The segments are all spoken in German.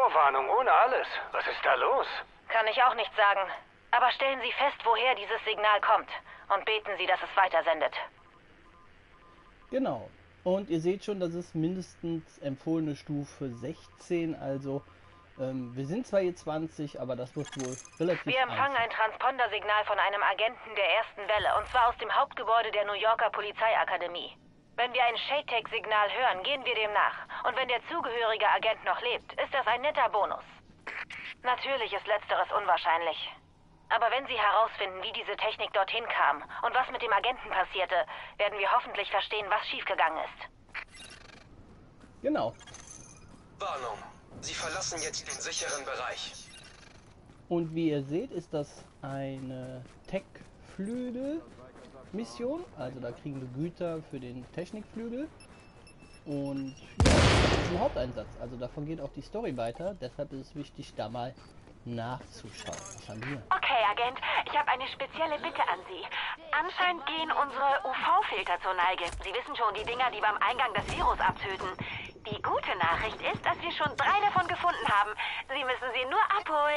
Vorwarnung, ohne alles. Was ist da los? Kann ich auch nicht sagen. Aber stellen Sie fest, woher dieses Signal kommt. Und beten Sie, dass es weitersendet. Genau. Und ihr seht schon, das ist mindestens empfohlene Stufe 16. Also, wir sind zwar hier 20, aber das wird wohl relativ Wir empfangen einfach. ein Transpondersignal von einem Agenten der ersten Welle. Und zwar aus dem Hauptgebäude der New Yorker Polizeiakademie. Wenn wir ein Shade-Tech-Signal hören, gehen wir dem nach. Und wenn der zugehörige Agent noch lebt, ist das ein netter Bonus. Natürlich ist Letzteres unwahrscheinlich. Aber wenn Sie herausfinden, wie diese Technik dorthin kam und was mit dem Agenten passierte, werden wir hoffentlich verstehen, was schiefgegangen ist. Genau. Warnung. Sie verlassen jetzt den sicheren Bereich. Und wie ihr seht, ist das eine Tech-Flügel-Mission. Also da kriegen wir Güter für den Technikflügel. Und ja, das ist ein Haupteinsatz. Also davon geht auch die Story weiter. Deshalb ist es wichtig, da mal nachzuschauen. Was haben wir? Okay, Agent, ich habe eine spezielle Bitte an Sie. Anscheinend gehen unsere UV-Filter zur Neige. Sie wissen schon, die Dinger, die beim Eingang das Virus abtöten. Die gute Nachricht ist, dass wir schon 3 davon gefunden haben. Sie müssen sie nur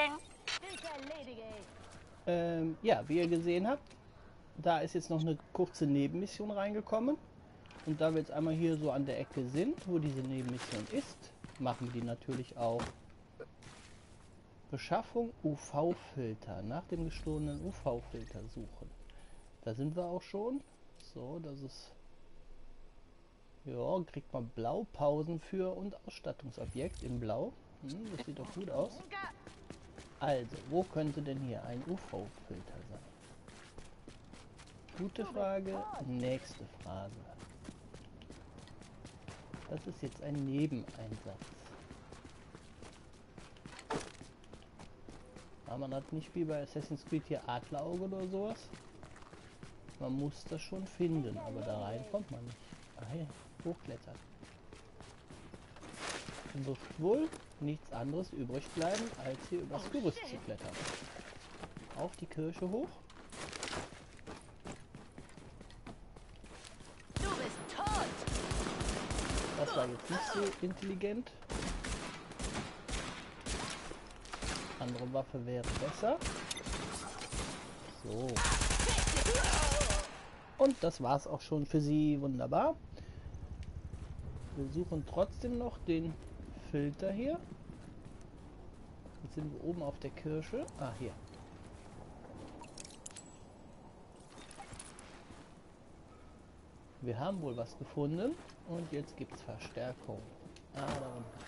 abholen. Ja, wie ihr gesehen habt, da ist jetzt noch eine kurze Nebenmission reingekommen. Und da wir jetzt einmal hier so an der Ecke sind, wo diese Nebenmission ist, machen wir die natürlich auch. Beschaffung UV-Filter. Nach dem gestohlenen UV-Filter suchen. Da sind wir auch schon. So, das ist... Ja, kriegt man Blaupausen für und Ausstattungsobjekt in Blau. Das sieht doch gut aus. Also, wo könnte denn hier ein UV-Filter sein? Gute Frage. Nächste Frage. Das ist jetzt ein Nebeneinsatz. Aber man hat nicht wie bei Assassin's Creed hier Adlerauge oder sowas. Man muss das schon finden, aber da rein kommt man nicht. Ah ja, hochklettern. Dann wird wohl nichts anderes übrig bleiben, als hier übers Gerüst zu klettern. Auf die Kirche hoch. Du bist tot! Das war jetzt nicht so intelligent. Andere Waffe wäre besser. So. Und das war's auch schon für sie. Wunderbar. Wir suchen trotzdem noch den Filter hier. Jetzt sind wir oben auf der Kirche. Ah, hier. Wir haben wohl was gefunden. Und jetzt gibt es Verstärkung. Ah, da unten.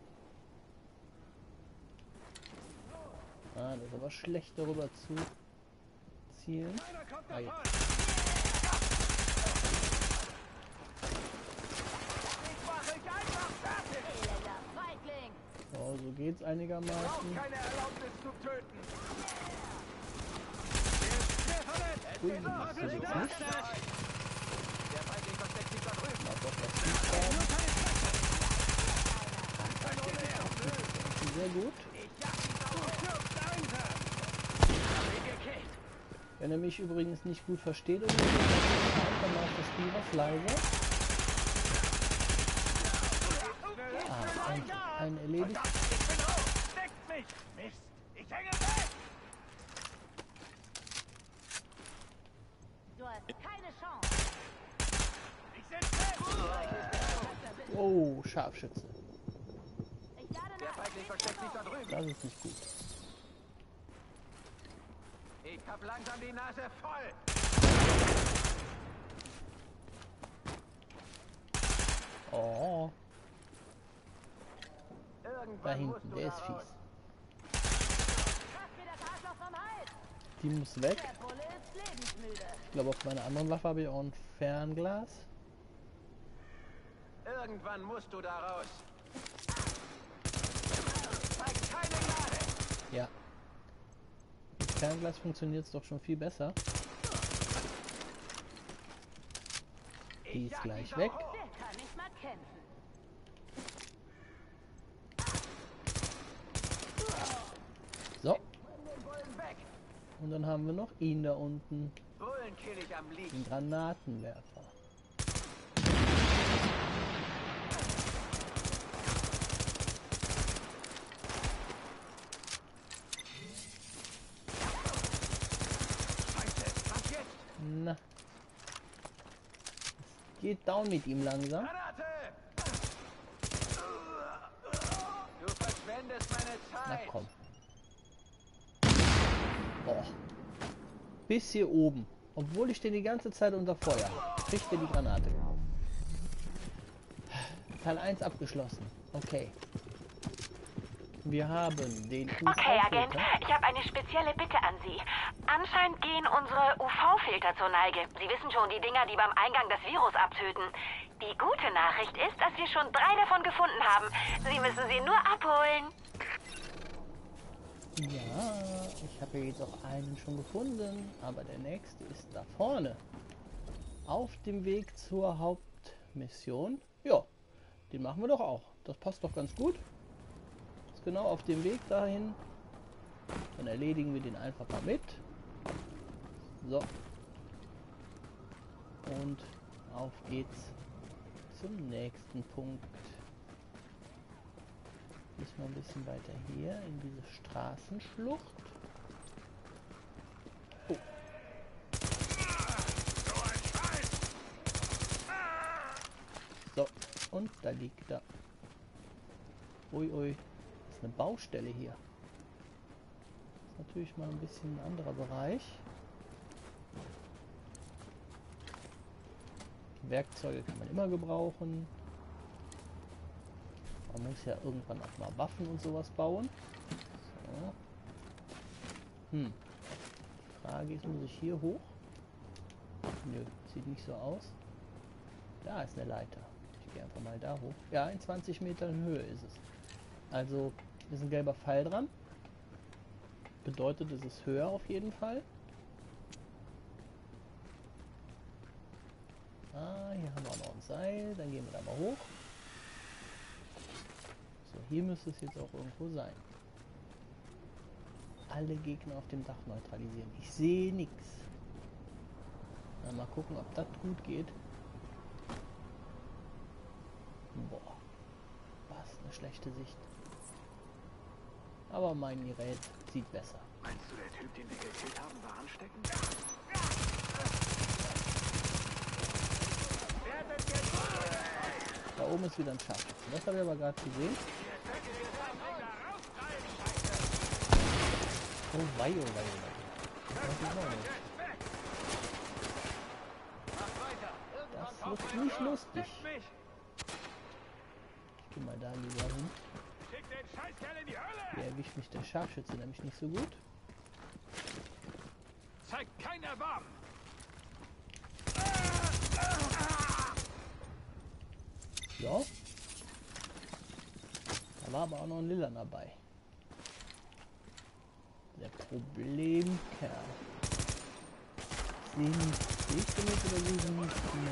Ah, das ist aber schlecht darüber zu zielen. Ah, jetzt. So, so geht's einigermaßen. Ui, das ist jetzt nicht. Mal doch was Tiefhaben. Sehr gut. Wenn er mich übrigens nicht gut versteht, oder so, dann macht das Spiel was leiser. Ah, ein erledigt. Du hast keine Chance. Oh, Scharfschütze. Ich lade nach. Das ist nicht gut. Ich hab langsam die Nase voll. Oh. Da hinten, der ist fies. Die muss weg. Der Bulle ist lebensmüde. Ich glaube, auf meiner anderen Waffe habe ich auch ein Fernglas. Irgendwann musst du da raus. Zeig keine Gnade. Ja. Mit Fernglas funktioniert es doch schon viel besser. Die ist gleich weg. Der kann nicht mal kämpfen. So. Und dann haben wir noch ihn da unten. Bullen kill ich am liebsten. Den Granatenwerfer. geht down mit ihm langsam. Granate! Du verschwendest meine Na Zeit. komm. Boah. Bis hier oben. Obwohl ich den die ganze Zeit unter Feuer habe. Kriegt er die Granate. Teil 1 abgeschlossen. Okay. Wir haben den Okay, Agent, UV-Filter. ich habe eine spezielle Bitte an Sie. Anscheinend gehen unsere UV-Filter zur Neige. Sie wissen schon, die Dinger, die beim Eingang das Virus abtöten. Die gute Nachricht ist, dass wir schon 3 davon gefunden haben. Sie müssen sie nur abholen. Ja, ich habe jetzt auch einen schon gefunden, aber der nächste ist da vorne. Auf dem Weg zur Hauptmission. Ja, den machen wir doch auch. Das passt doch ganz gut. Ist genau auf dem Weg dahin. Dann erledigen wir den einfach mal mit. So. Und auf geht's zum nächsten Punkt. Müssen wir ein bisschen weiter hier in diese Straßenschlucht. Oh. So, und da liegt er. Ui, ui. Das ist eine Baustelle hier. Das ist natürlich mal ein bisschen ein anderer Bereich. Werkzeuge kann man immer gebrauchen. Man muss ja irgendwann auch mal Waffen und sowas bauen. So. Die Frage ist, muss ich hier hoch? Nö, sieht nicht so aus. Da ist eine Leiter. Ich gehe einfach mal da hoch. Ja, in 20 Metern Höhe ist es. Also ist ein gelber Pfeil dran. Bedeutet, es ist höher auf jeden Fall. Ah, hier haben wir auch noch ein Seil. Dann gehen wir da mal hoch. So, hier müsste es jetzt auch irgendwo sein. Alle Gegner auf dem Dach neutralisieren. Ich sehe nichts. Mal gucken, ob das gut geht. Boah. Was eine schlechte Sicht. Aber mein Gerät sieht besser. Meinst du, der Typ, den wir gekillt haben, war ansteckend? Da oben ist wieder ein Scharfschütze. Das habe ich aber gerade gesehen. Oh wei, oh wei, oh wei. Das weiß ich noch nicht. Das wird nicht lustig. Ich gehe mal da lieber hin. Hier erwischt mich der Scharfschütze nämlich nicht so gut. Zeigt kein Erbarmen! Ja. Da war aber auch noch ein Lila dabei. Der Problemkerl. Sind siehst du mit oder diesen Menschen?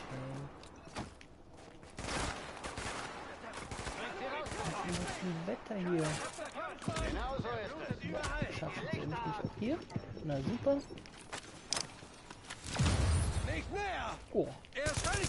Was ist denn das für ein Wetter hier? Genau so ist es. Überall! Schafft es endlich auch hier? Na super. Nicht näher! Oh, Er ist völlig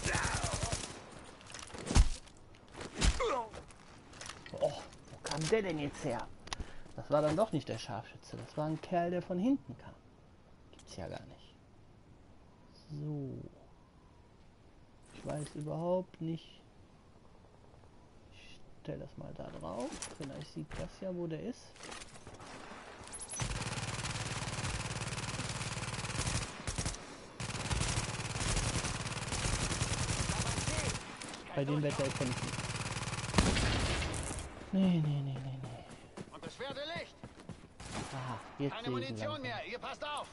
oh, wo kam der denn jetzt her? Das war dann doch nicht der Scharfschütze. Das war ein Kerl, der von hinten kam. Gibt's ja gar nicht. So. Ich weiß überhaupt nicht. Ich stelle das mal da drauf. Vielleicht sieht das ja, wo der ist. Bei dem Wetter erkenne ich nicht. Nee. Und das schwere Licht! Aha, jetzt Keine sehe ich ihn Munition langsam. mehr, ihr passt auf!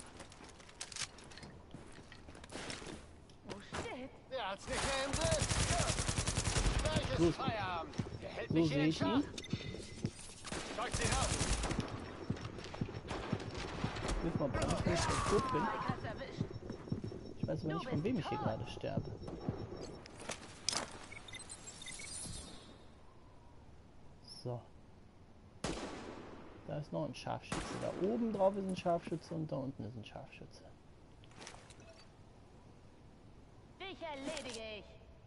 Oh shit. Der hat's nicht mehr im Griff! Gleich So. ist Feierabend! Der hält So mich hier sehe in ich Schach! ihn. Zeigt ihn auf! Wirf mal Brand, wenn ich gleich tot bin. Hast erwischt. Ich weiß aber nicht, von wem ich hier gerade sterbe. So. Da ist noch ein Scharfschütze. Da oben drauf ist ein Scharfschütze und da unten ist ein Scharfschütze. Dich erledige ich.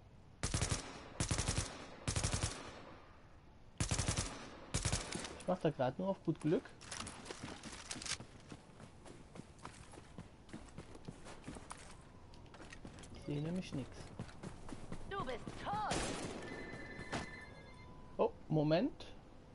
Ich mache da gerade nur auf gut Glück. Ich sehe nämlich nichts. Moment.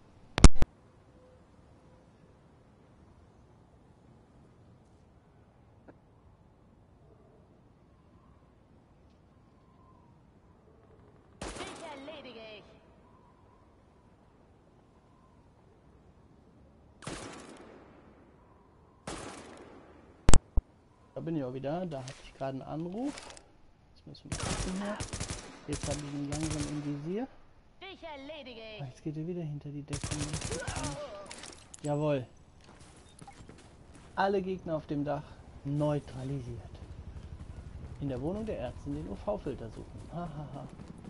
Dich erledige ich. Da bin ich auch wieder. Da hatte ich gerade einen Anruf. Jetzt müssen wir mal gucken hier. Jetzt habe ich ihn langsam im Visier. Dich erledige Ah, ich. jetzt geht er wieder hinter die Deckung. Das gibt's ja nicht. Jawohl. Alle Gegner auf dem Dach neutralisiert. In der Wohnung der Ärztin den UV-Filter suchen. Hahaha.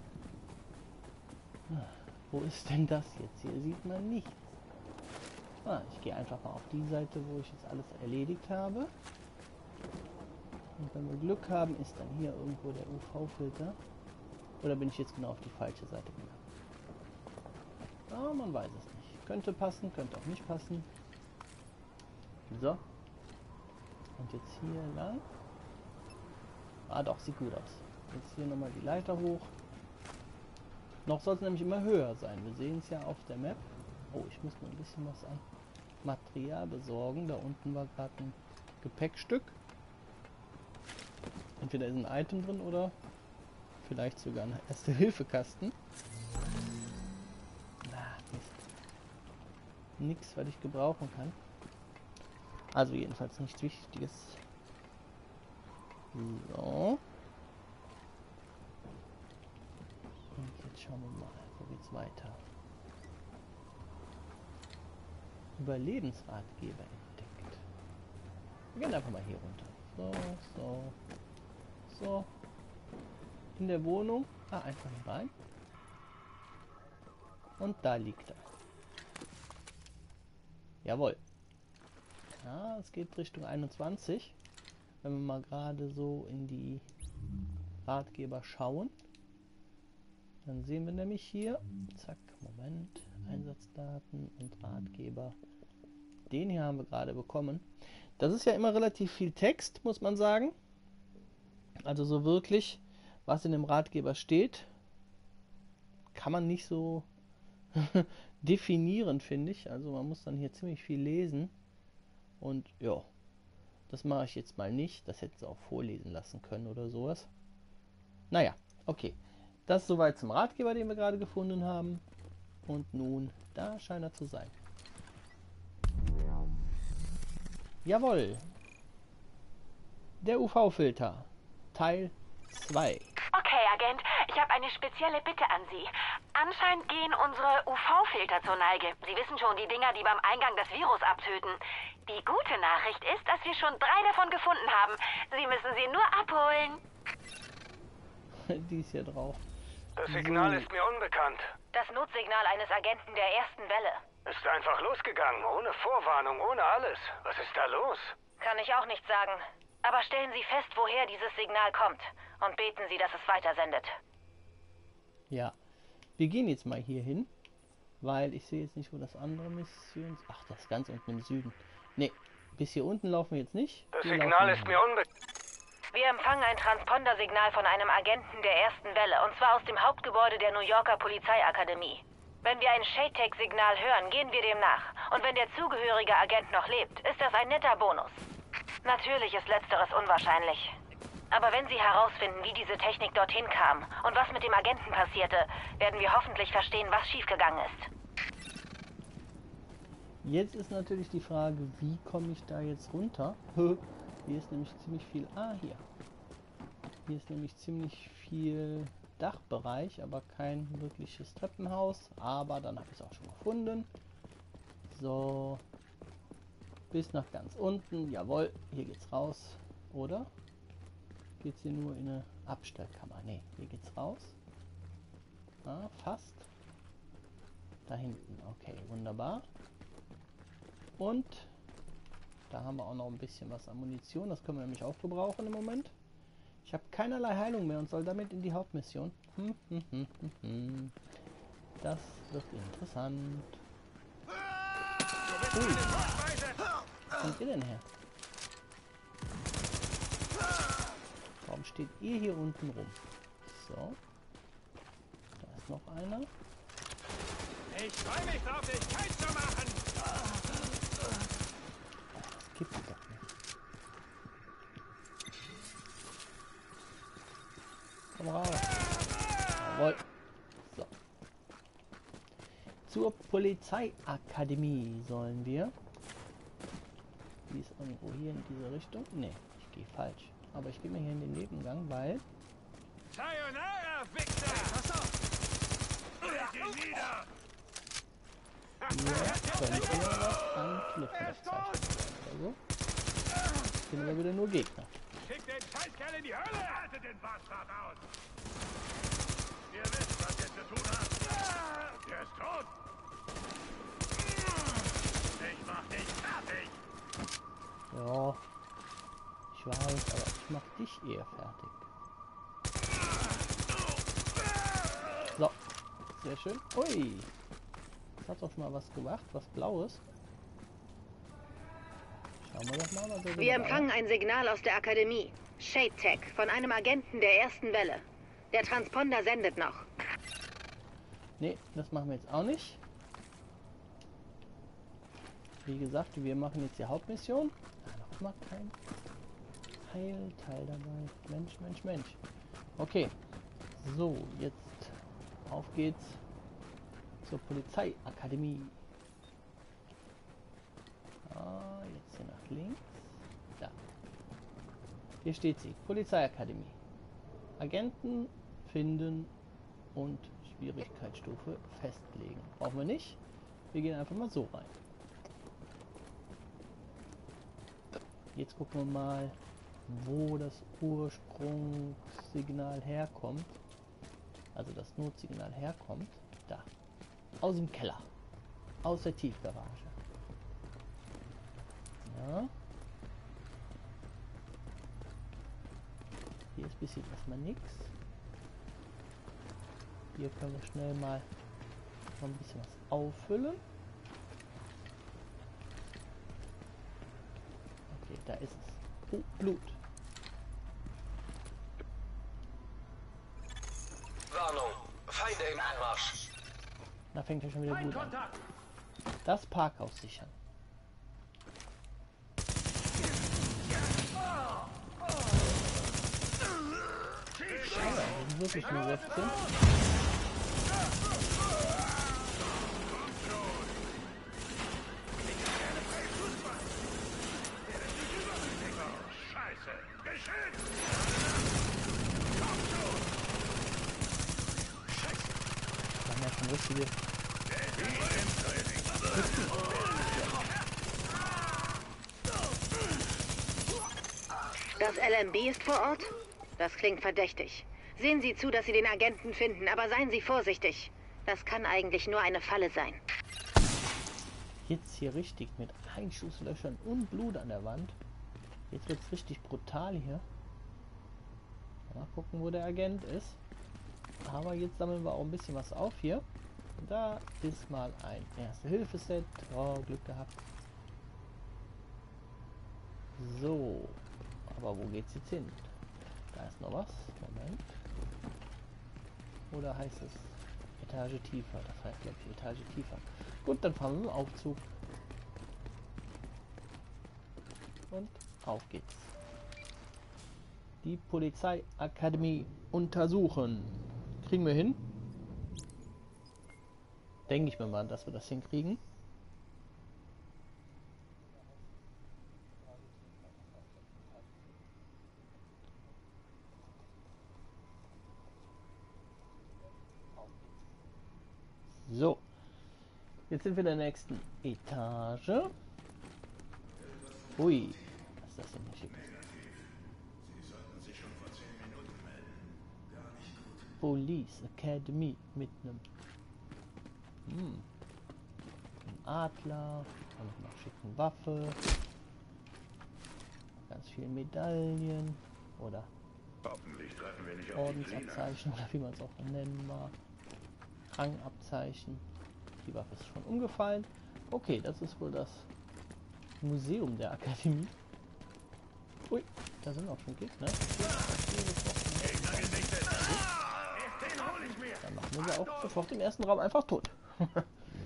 Wo ist denn das jetzt? Hier sieht man nichts. Ah, ich gehe einfach mal auf die Seite, wo ich jetzt alles erledigt habe. Und wenn wir Glück haben, ist dann hier irgendwo der UV-Filter. Oder bin ich jetzt genau auf die falsche Seite gegangen? Ah, man weiß es nicht. Könnte passen, könnte auch nicht passen. So. Und jetzt hier lang. Ah doch, sieht gut aus. Jetzt hier nochmal die Leiter hoch. Noch soll es nämlich immer höher sein. Wir sehen es ja auf der Map. Oh, ich muss mir ein bisschen was an Material besorgen. Da unten war gerade ein Gepäckstück. Entweder ist ein Item drin oder vielleicht sogar ein Erste-Hilfe-Kasten. Na, Mist. Nix, was ich gebrauchen kann. Also jedenfalls nichts Wichtiges. So. Und jetzt schauen wir mal, wo geht's weiter. Überlebensratgeber entdeckt. Wir gehen einfach mal hier runter. So. In der Wohnung. Ah, einfach hier rein. Und da liegt er. Jawohl. Ja, es geht Richtung 21. Wenn wir mal gerade so in die Ratgeber schauen, dann sehen wir nämlich hier, zack, Moment, Einsatzdaten und Ratgeber. Den hier haben wir gerade bekommen. Das ist ja immer relativ viel Text, muss man sagen. Also so wirklich, was in dem Ratgeber steht, kann man nicht so definieren, finde ich. Also man muss dann hier ziemlich viel lesen. Und ja, das mache ich jetzt mal nicht. Das hätten sie auch vorlesen lassen können oder sowas. Naja, okay. Das soweit zum Ratgeber, den wir gerade gefunden haben. Und nun, da scheint er zu sein. Jawohl. Der UV-Filter. Teil 2. Okay, Agent, ich habe eine spezielle Bitte an Sie. Anscheinend gehen unsere UV-Filter zur Neige. Sie wissen schon, die Dinger, die beim Eingang das Virus abtöten. Die gute Nachricht ist, dass wir schon 3 davon gefunden haben. Sie müssen sie nur abholen. Die ist hier drauf. Das Signal ist mir unbekannt. Das Notsignal eines Agenten der ersten Welle. Ist einfach losgegangen, ohne Vorwarnung, ohne alles. Was ist da los? Kann ich auch nicht sagen. Aber stellen Sie fest, woher dieses Signal kommt. Und beten Sie, dass es weitersendet. Ja, wir gehen jetzt mal hier hin, weil ich sehe jetzt nicht, wo das andere Mission... Ach, das ist ganz unten im Süden. Ne, bis hier unten laufen wir jetzt nicht. Das Wir Signal laufen ist hier. mir unbekannt. Wir empfangen ein Transpondersignal von einem Agenten der ersten Welle, und zwar aus dem Hauptgebäude der New Yorker Polizeiakademie. Wenn wir ein ShadeTech-Signal hören, gehen wir dem nach. Und wenn der zugehörige Agent noch lebt, ist das ein netter Bonus. Natürlich ist Letzteres unwahrscheinlich. Aber wenn Sie herausfinden, wie diese Technik dorthin kam und was mit dem Agenten passierte, werden wir hoffentlich verstehen, was schiefgegangen ist. Jetzt ist natürlich die Frage, wie komme ich da jetzt runter? Hier ist nämlich ziemlich viel... Ah, hier. Hier ist nämlich ziemlich viel Dachbereich, aber kein wirkliches Treppenhaus. Aber dann habe ich es auch schon gefunden. So. Bis nach ganz unten. Jawohl, hier geht's raus. Oder? Geht's hier nur in eine Abstellkammer? Ne, hier geht's raus. Ah, fast. Da hinten. Okay, wunderbar. Und da haben wir auch noch ein bisschen was an Munition. Das können wir nämlich auch gebrauchen im Moment. Ich habe keinerlei Heilung mehr und soll damit in die Hauptmission. Das wird interessant. Ui. Wo kommt ihr denn her? Warum steht ihr hier unten rum? So. Da ist noch einer. Ich freue mich drauf, dich kalt zu machen. Das gibt's doch nicht. Komm raus. Jawohl. So. Zur Polizeiakademie sollen wir. Die ist irgendwo hier in diese Richtung. Ne, ich gehe falsch. Aber ich gehe mal hier in den Nebengang, weil Sayonara, Wichser! Pass auf! Leg ihn nieder! hier könnte ja was an Cliffhanger-Zeichen oder so. Sind aber wieder nur Gegner. Schick den Scheißkerl in die Hölle! Haltet den Bastard aus! Ihr wisst, was ihr zu tun habt. Der ist tot! Ich mach dich fertig! Ja, ich weiß, aber ich mach dich eher fertig. So, sehr schön. Ui, das hat doch schon mal was gemacht, was Blaues. Schauen wir doch mal, was er so Wir dabei empfangen ein Signal aus der Akademie. Shade Tech von einem Agenten der ersten Welle. Der Transponder sendet noch. Ne, das machen wir jetzt auch nicht. Wie gesagt, wir machen jetzt die Hauptmission. Ah, noch mal kein Heilteil dabei. Mensch, Mensch, Mensch. Okay. So, jetzt auf geht's zur Polizeiakademie. Ah, jetzt hier nach links. Da. Hier steht sie. Polizeiakademie. Agenten finden und Schwierigkeitsstufe festlegen. Brauchen wir nicht. Wir gehen einfach mal so rein. Jetzt gucken wir mal, wo das Ursprungssignal herkommt. Also das Notsignal herkommt. Da. Aus dem Keller. Aus der Tiefgarage. Ja. Hier ist bis jetzt erstmal nichts. Hier können wir schnell mal noch ein bisschen was auffüllen. Okay, da ist es. Oh, Blut. Warnung. Feinde im Anmarsch. Da fängt ja schon wieder gut an. Das Parkhaus sichern. Ja, das sind wirklich nur 16. Scheiße! Geschehen! Das waren ja schon richtige. Das LMB ist vor Ort? Das klingt verdächtig. Sehen Sie zu, dass Sie den Agenten finden, aber seien Sie vorsichtig. Das kann eigentlich nur eine Falle sein. Jetzt hier richtig mit Einschusslöchern und Blut an der Wand. Jetzt wird es richtig brutal hier. Mal gucken, wo der Agent ist. Aber jetzt sammeln wir auch ein bisschen was auf hier. Da ist mal ein Erste-Hilfe-Set. Oh, Glück gehabt. So. Aber wo geht's jetzt hin? Da ist noch was. Moment. Oder heißt es Etage tiefer? Das heißt, glaube ich, Etage tiefer. Gut, dann fahren wir im Aufzug. Und auf geht's. Die Polizeiakademie untersuchen. Kriegen wir hin? Denke ich mir mal, dass wir das hinkriegen. So. Jetzt sind wir in der nächsten Etage. Ui. Was ist das denn hier? Police Academy mit einem Adler und einer schicken Waffe, ganz vielen Medaillen oder Hoffentlich treffen wir nicht auf die Ordensabzeichen oder wie man es auch nennen mag, Rangabzeichen. Die Waffe ist schon umgefallen. Okay, das ist wohl das Museum der Akademie. Ui, da sind auch schon Gegner. Dann machen wir sie auch sofort im ersten Raum einfach tot.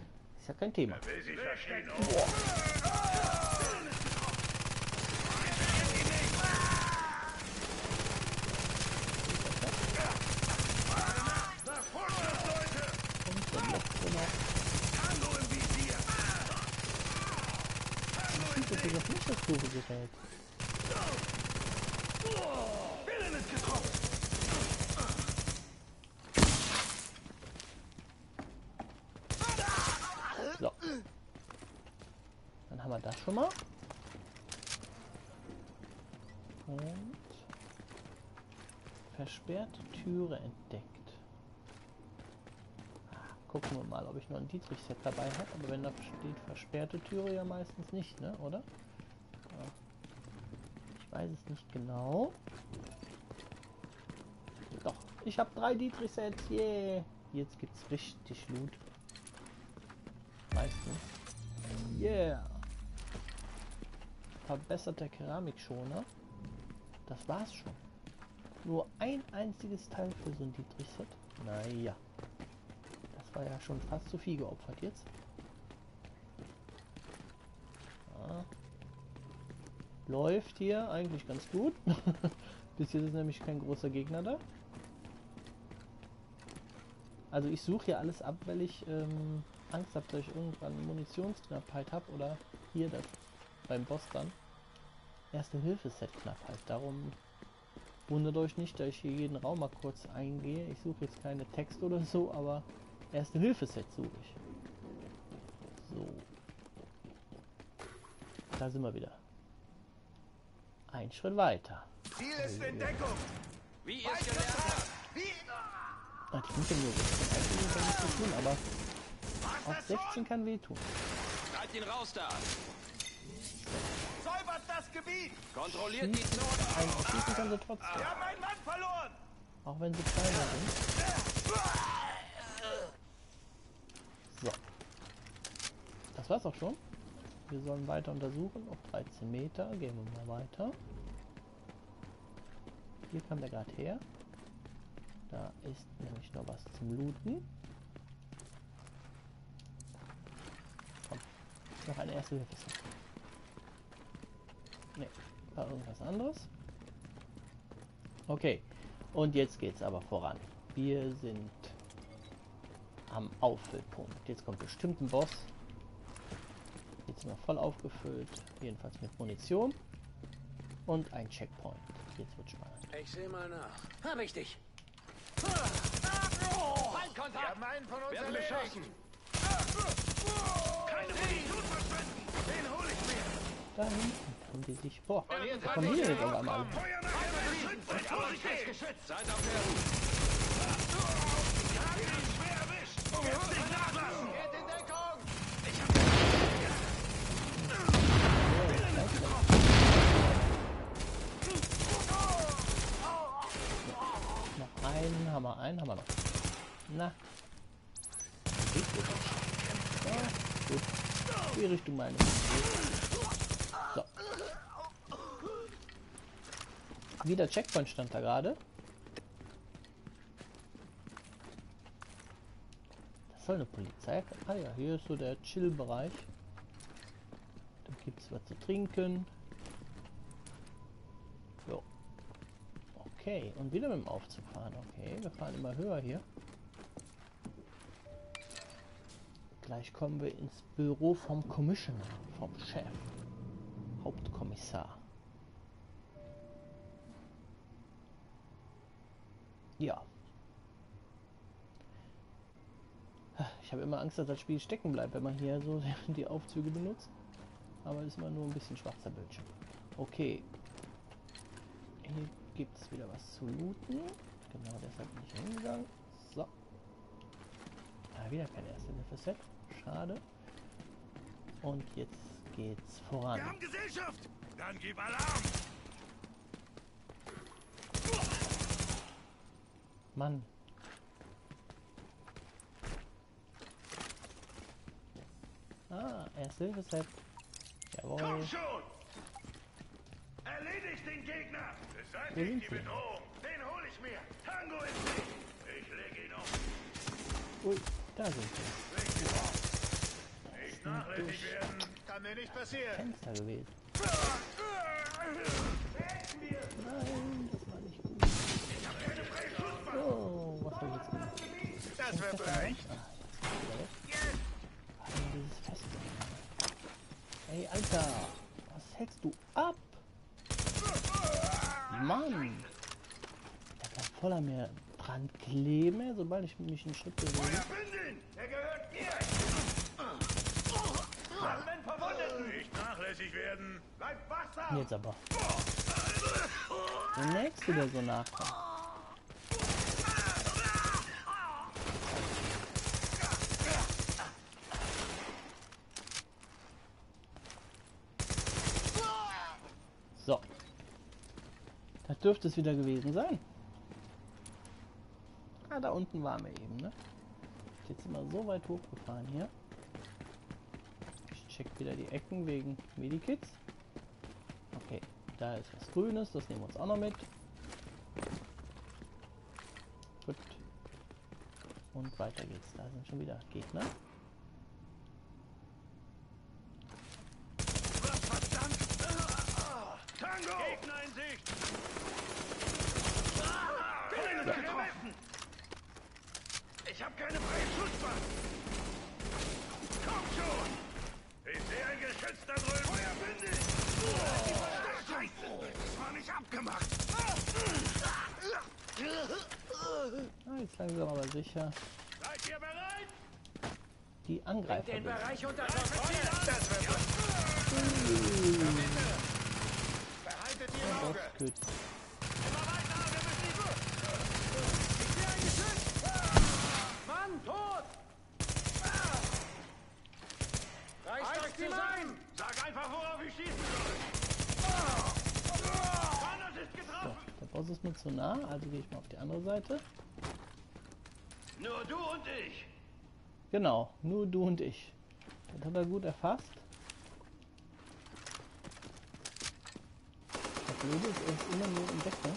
Ist ja kein Thema. Will sich verstecken. Und der letzte noch. Ich schieße das nicht, das doofe Gerät. So. Dann haben wir das schon mal. Und versperrte Türe entdeckt. Gucken wir mal, ob ich noch ein Dietrich-Set dabei habe. Aber wenn da steht versperrte Türe, ja meistens nicht, ne? Oder? Ja. Ich weiß es nicht genau. Doch, ich habe 3 Dietrich-Sets. Yeah. Jetzt gibt's richtig Loot. Meistens. Yeah. Verbesserter Keramikschoner. Das war's schon. Nur ein einziges Teil für so ein Dietrich-Set. Naja. Das war ja schon fast zu viel geopfert jetzt. Ja. Läuft hier eigentlich ganz gut. Bis jetzt ist nämlich kein großer Gegner da. Also ich suche hier alles ab, weil ich Angst habe, dass ich irgendwann Munitionsknappheit habe oder hier das beim Boss dann. Erste-Hilfe-Set-Knappheit. Darum wundert euch nicht, dass ich hier jeden Raum mal kurz eingehe. Ich suche jetzt keine Texte oder so, aber Erste-Hilfe-Set suche ich. So. Da sind wir wieder. Ein Schritt weiter. Ziel ist in Deckung. Wie ihr es gelernt habt. Ich muss ja nur 16 eigentlich kann nichts tun, aber auch 16 kann wehtun. Treibt ihn raus da. Säubert das Gebiet. Kontrolliert die Zone. Ein schießen kann sie trotzdem. Wir haben einen Mann verloren. Auch wenn sie kleiner sind. So. Das war's auch schon. Wir sollen weiter untersuchen. Auf 13 Meter. Gehen wir mal weiter. Hier kam der gerade her. Da ist nämlich noch was zum Looten. Komm. Noch eine erste Hilfe. Ne, war irgendwas anderes. Okay. Und jetzt geht's aber voran. Wir sind am Auffüllpunkt. Jetzt kommt bestimmt ein Boss. Jetzt sind wir voll aufgefüllt. Jedenfalls mit Munition. Und ein Checkpoint. Jetzt wird spannend. Ich sehe mal nach. Hab ich dich. Wir haben einen von uns erledigt. Keine Munition verschwenden. Den hol ich mir. Da hinten kommen die sich. Boah, da kommen hier jetzt auf einmal alle. Feuer nach dem Geschütz. Vorsichtig. Geschützt. Seid auf der Hut. Wir haben ihn schwer erwischt. Jetzt nicht nachlassen. Geht in Deckung. Noch einen haben wir noch. Na. Ja, gut. Die Richtung meine ich. So. Wieder Checkpoint stand da gerade. Das soll eine Polizei. Ah ja, hier ist so der Chill-Bereich. Da gibt es was zu trinken. So. Okay, und wieder mit dem Aufzug fahren. Okay, wir fahren immer höher hier. Gleich kommen wir ins Büro vom Commissioner, vom Chef, Hauptkommissar. Ja. Ich habe immer Angst, dass das Spiel stecken bleibt, wenn man hier so die Aufzüge benutzt. Aber ist immer nur ein bisschen schwarzer Bildschirm. Okay. Hier gibt es wieder was zu looten. Genau deshalb bin ich hingegangen. So. Wieder kein Erste-Hilfe-Set. Schade. Und jetzt geht's voran. Wir haben Gesellschaft. Dann gib Alarm. Mann. Ah, Erste-Hilfe-Set. Jawohl. Komm schon. Erledigt den Gegner. Wo sind Beseitigt die sie? Bedrohung. Den hol ich mir. Tango ist nicht. Ich leg ihn um. Ui, da sind wir. Leg ihn um. Nachlässig werden. Kann mir nicht passieren. Fenster gewesen. Nein, das war nicht gut. Oh, was habe ich jetzt gemacht? Das wird leicht. Dieses Fest. Ey, Alter, was hältst du ab? Mann! Der bleibt voll an mir dran kleben, sobald ich mich einen Schritt bewege. Bündel! Er gehört dir! Wenn Verwundeten nicht nachlässig werden. Bleib wachsam! Jetzt aber. Der nächste, der so nachkommt. So. Das dürfte es wieder gewesen sein. Ah, da unten waren wir eben, ne? Jetzt sind wir so weit hochgefahren hier. Ich check wieder die Ecken wegen Medikits. Okay, da ist was Grünes, das nehmen wir uns auch noch mit. Gut. Und weiter geht's. Da sind schon wieder Gegner. Tango! Gegner in Sicht! Keine getroffen! Ich habe keine freie Schusswaffe! Komm schon! Ich sehe ein Geschütz da drüben! Feuerbündel! Scheiße! Das war nicht abgemacht! Ah, jetzt langsam aber sicher. Seid ihr bereit? Die Angreifer. Den Bereich unter Kontrolle! Das wird Behaltet die im Auge. Gut. Immer weiter! Wir müssen die Gut! Ich sehe ein Geschütz! Mann, tot! Reißt euch zusammen. Sag einfach, worauf ich schießen soll! Connors ist So, getroffen! der Boss ist mir zu nah, also gehe ich mal auf die andere Seite. Nur du und ich! Genau, nur du und ich. Das hat er gut erfasst. Das Blöde ist, er ist immer nur im Deckung.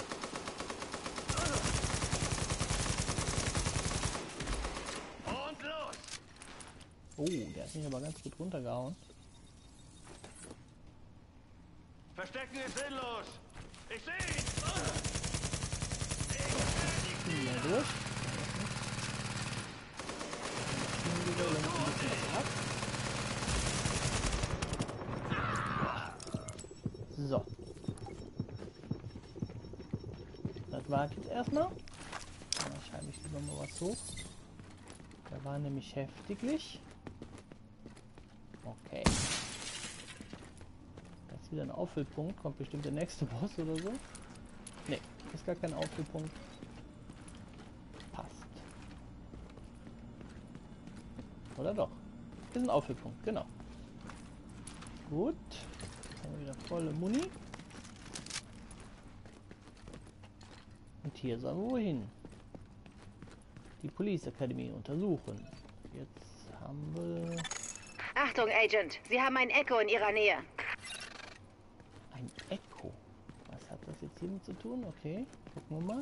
Und los! Oh, der hat mich aber ganz gut runtergehauen. Verstecken ist sinnlos! Ich sehe ihn! Mal durch. Lenkt ein bisschen was ab. So. Das war jetzt erstmal. Dann schreibe ich lieber mal was hoch. Der war nämlich heftiglich. Okay. Das ist wieder ein Auffüllpunkt. Kommt bestimmt der nächste Boss oder so. Ne, ist gar kein Auffüllpunkt. Passt. Oder doch? Ist ein Auffüllpunkt, genau. Gut. Jetzt haben wir wieder volle Muni. Und hier sollen wir wohin? Die Police Academy untersuchen. Jetzt haben wir Achtung, Agent. Sie haben ein Echo in Ihrer Nähe. ein Echo. Was hat das jetzt hiermit zu tun? Okay, gucken wir mal.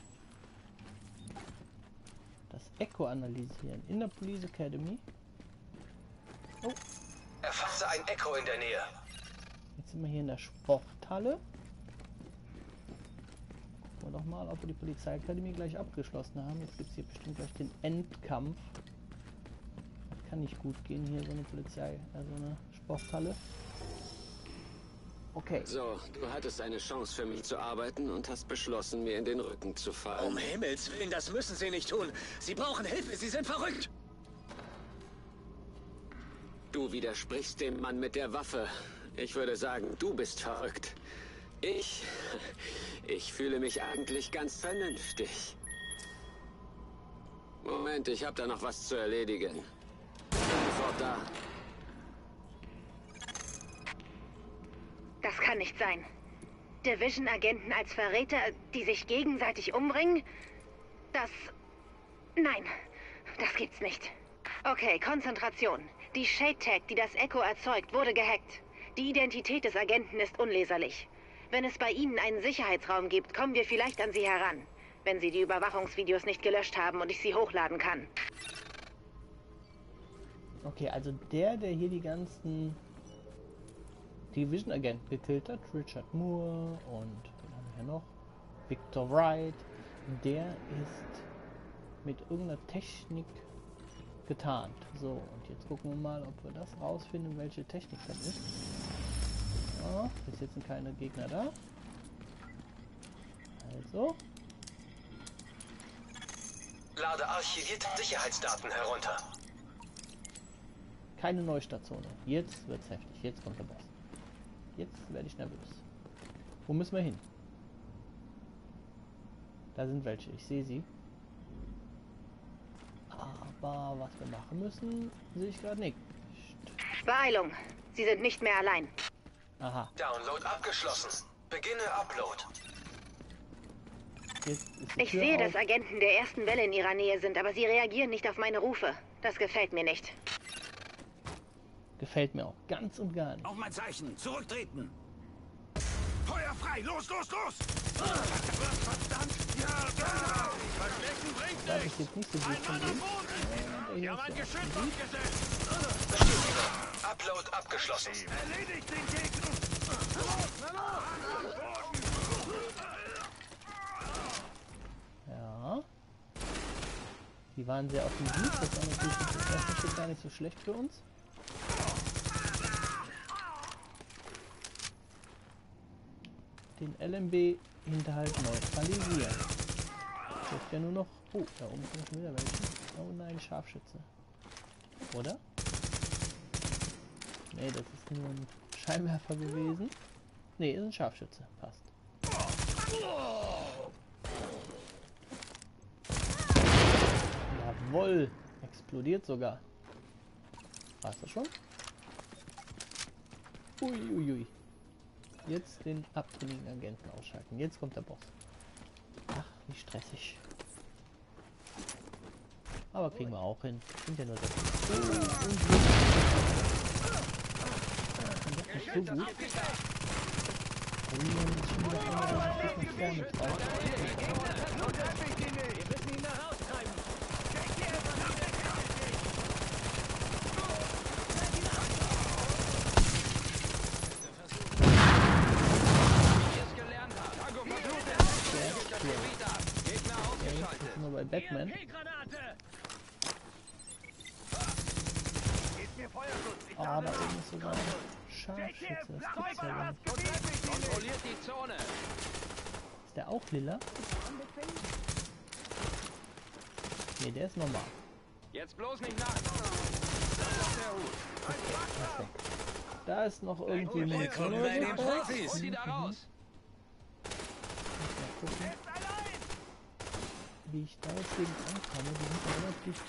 Das Echo analysieren in der Police Academy. Oh, Erfasse ein Echo in der Nähe. jetzt sind wir hier in der Sporthalle. Gucken wir doch mal, ob wir die Polizeiakademie gleich abgeschlossen haben. Jetzt gibt es hier bestimmt gleich den Endkampf. Das kann nicht gut gehen hier, so eine so eine Sporthalle. Okay. So, du hattest eine Chance für mich zu arbeiten und hast beschlossen, mir in den Rücken zu fallen. Um Himmels Willen, das müssen Sie nicht tun. Sie brauchen Hilfe, Sie sind verrückt. Du widersprichst dem Mann mit der Waffe. Ich würde sagen, du bist verrückt. Ich fühle mich eigentlich ganz vernünftig. Moment, ich habe da noch was zu erledigen. Sofort da. Das kann nicht sein. Division-Agenten als Verräter, die sich gegenseitig umbringen? Das... Nein, das gibt's nicht. Okay, Konzentration. Die Shade-Tag, die das Echo erzeugt, wurde gehackt. Die Identität des Agenten ist unleserlich. Wenn es bei Ihnen einen Sicherheitsraum gibt, kommen wir vielleicht an Sie heran. Wenn Sie die Überwachungsvideos nicht gelöscht haben und ich sie hochladen kann. Okay, also der hier die ganzen Division-Agenten gekillt hat, Richard Moore und wen haben wir hier noch? Victor Wright, der ist mit irgendeiner Technik getarnt. So, und jetzt gucken wir mal, ob wir das rausfinden, welche Technik das ist. Ja, bis jetzt sind keine Gegner da. Also. Lade archivierte Sicherheitsdaten herunter. Keine Neustartzone. Jetzt wird's heftig. Jetzt kommt der Boss. Jetzt werde ich nervös. Wo müssen wir hin? Da sind welche. Ich sehe sie. Aber was wir machen müssen, sehe ich gerade nicht. Beeilung. Sie sind nicht mehr allein. Aha. Download abgeschlossen. Beginne Upload. Jetzt ist die Ich Tür sehe, auf. dass Agenten der ersten Welle in ihrer Nähe sind, aber sie reagieren nicht auf meine Rufe. Das gefällt mir nicht. Gefällt mir auch ganz und gar nicht. Auf mein Zeichen. Zurücktreten. Feuer frei. Los, los, los. Verdammt. Ja, da. Verstecken bringt Da habe nichts. ich jetzt nicht so gut von dem. Wir haben ein Geschütz aufgesetzt. Bestätigung. Upload abgeschlossen. Erledigt den Gegner. Ja. Die waren sehr offensiv. Das war natürlich das erste Stück gar nicht so schlecht für uns. Den LMB Hinterhalt neutralisieren. Jetzt ja nur noch. Oh, da oben sind schon wieder welche. Oh nein, Scharfschütze. Oder? Nee, das ist nur ein Scheinwerfer gewesen. Nee, ist ein Scharfschütze. Passt. Jawohl! Explodiert sogar. War's das schon? Uiuiui. Jetzt den abtrünnigen Agenten ausschalten. Jetzt kommt der Boss. Ach, wie stressig. Aber kriegen wir auch hin. Sind ja nur das. Das ist so gut. Nur bei Batman. Ah, da oben ist sogar ein Scharfschütze. Das gibt's ja nicht. Kontrolliert die Zone. Ist der auch lila? Ne, der ist normal. Jetzt bloß nicht nach. Das ist der Hut. Perfekt. Da ist noch irgendwie eine Munition. Hol die da raus. Mal gucken, wie ich da jetzt gegen ankomme. Die sind ja relativ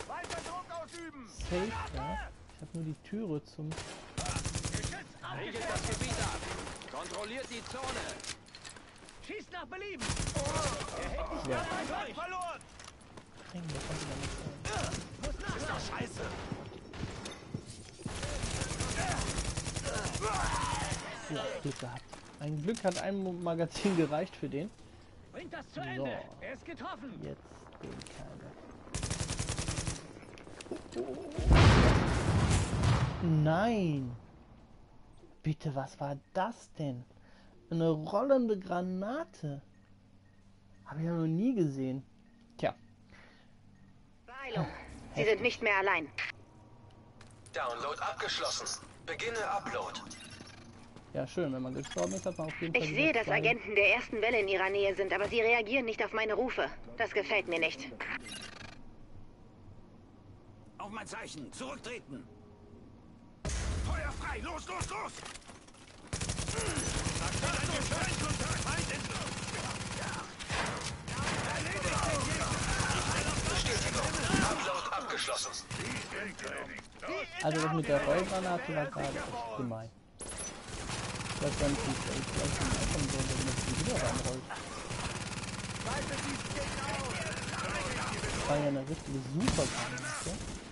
safe da. Ich habe nur die Türe zum... Regelt das Gebiet ab. Kontrolliert die Zone. Schießt nach Belieben. Ja. Verloren. Nein, der kommt wieder nicht rein. Ist doch scheiße. Ja, Glück gehabt. Ein Glück hat ein Magazin gereicht für den. Bringt das zu So. Ende. Er ist getroffen. Jetzt den Kerle. Nein! Bitte, was war das denn? Eine rollende Granate. Habe ich ja noch nie gesehen. Tja. Beeilung. Sie sind nicht mehr allein. Download abgeschlossen. Beginne Upload. Ja, schön. Wenn man gestorben ist, hat man auf jeden Fall... Ich wieder sehe, dass zwei- Agenten der ersten Welle in ihrer Nähe sind, aber sie reagieren nicht auf meine Rufe. Das gefällt mir nicht. Auf mein Zeichen. Zurücktreten. Feuer frei. Los, los, los. Bestätigung. Upload abgeschlossen. Also das mit der Rollgranate war gerade echt gemein. Ich weiß gar nicht, wie ich gleich ankommen soll, wenn das die wieder reinrollt. Das war ja eine richtige Supergranate.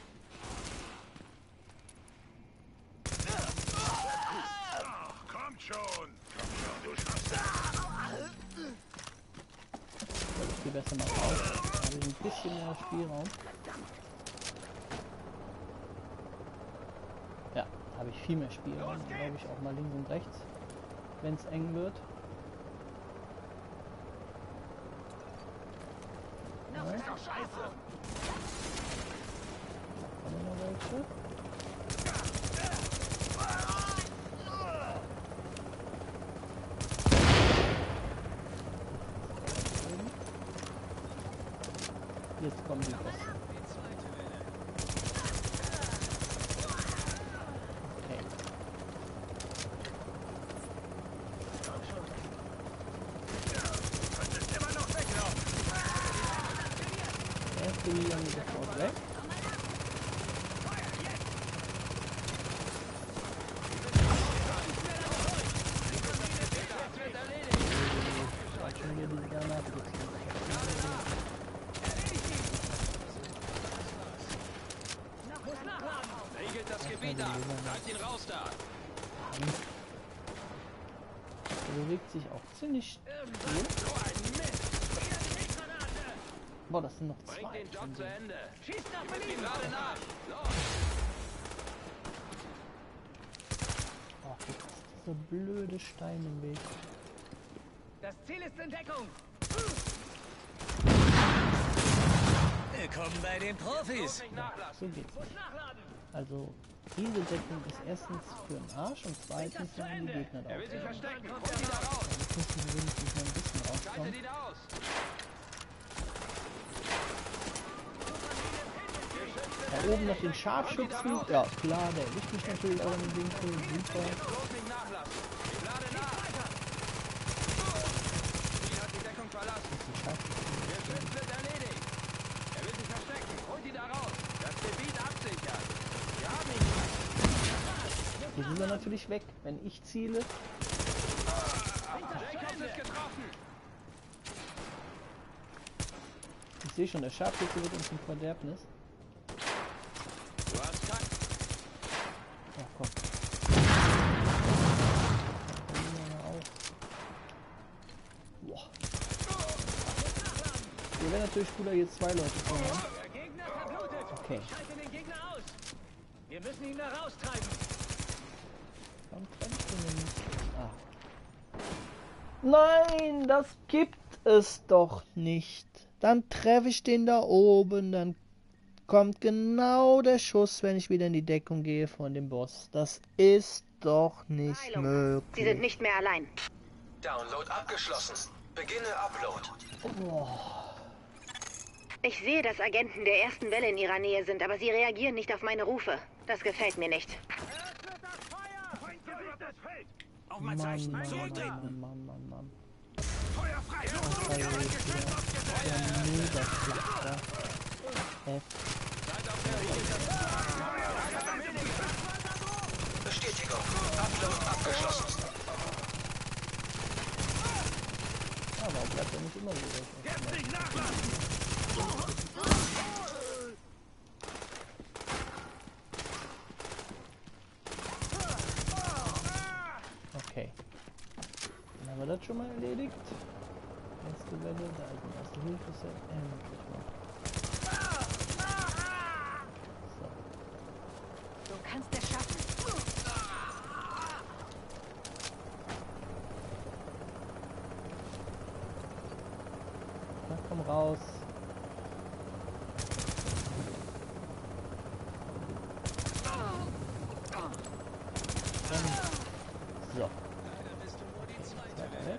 Kommt schon. Du schaffst das. Ich gehe besser mal raus. Da habe ich ein bisschen mehr Spielraum. Ja, habe ich viel mehr Spielraum, glaube ich, auch mal links und rechts, wenn es eng wird. Ja. Das ist doch scheiße. Haben wir noch welche? Jetzt kommen die Bosse. Okay. Könntest immer noch weglaufen. Der erste Liga ist sofort weg. Schon wieder diese Granate. Regelt das Gebiet ab. Treibt ihn raus da. Der bewegt sich auch ziemlich viel. So ein Mist. Boah, das sind noch Bringt zwei. den Job zu Ende. Schießt nach Ich bin Berlin! gerade nach. Los. Ach, jetzt ist dieser blöde Stein im Weg. Das Ziel ist in Deckung! Willkommen bei den Profis. Nicht nachlassen. So geht's nicht. Nachladen! Also, diese Deckung ist erstens für den Arsch und zweitens, wenn die Gegner da Er will sich aufhören. verstecken. Holt ihn da raus. Jetzt müssen wir wenigstens noch ein bisschen Schaltet rauskommen. ihn aus. Da oben noch den Scharfschützen. Ja, klar, der erwischt mich natürlich auch in den Winkel. Super. Bloß nicht nachlassen. Ich lade nach. Sie hat die Deckung verlassen. Die Scharfschützen. Der Schütz wird erledigt. Er will sich verstecken. Holt ihn da raus. Das Gebiet absichern. Wir haben ihn. Hier sind wir natürlich weg, wenn ich ziele. Jacobs ist getroffen. Ich sehe schon, der Scharfschütze wird uns ein Verderbnis. Du hast kein... Ach komm. Boah. Hier wäre natürlich cooler, hier zwei Leute zu haben. Der Gegner verblutet! Okay. Schalte den Gegner aus! Wir müssen ihn da raustreiben! Warum treffe ich den denn nicht? Ah. Nein, das gibt es doch nicht. Dann treffe ich den da oben, dann kommt genau der Schuss, wenn ich wieder in die Deckung gehe von dem Boss. Das ist doch nicht Heilung. möglich. Sie sind nicht mehr allein. Download abgeschlossen. Beginne Upload. Ich sehe, dass Agenten der ersten Welle in ihrer Nähe sind, aber sie reagieren nicht auf meine Rufe. Das gefällt mir nicht. Öffnet das Feuer! Feindgebiet das Feld! Auf mein Mann, Zeichen. Mann, Zurücktreten. Mann. Feuer frei! Das war jetzt der mega Schlachter. Bestätigung. Upload abgeschlossen. Ja, warum bleibt er nicht immer so weg? Jetzt nicht nachlassen! Okay. Dann haben wir das schon mal erledigt. Erste Welle, da ist ein erste Hilfe-Set. Endlich mal. So. Du kannst es schaffen. Na, komm raus. So. Zweiter weg.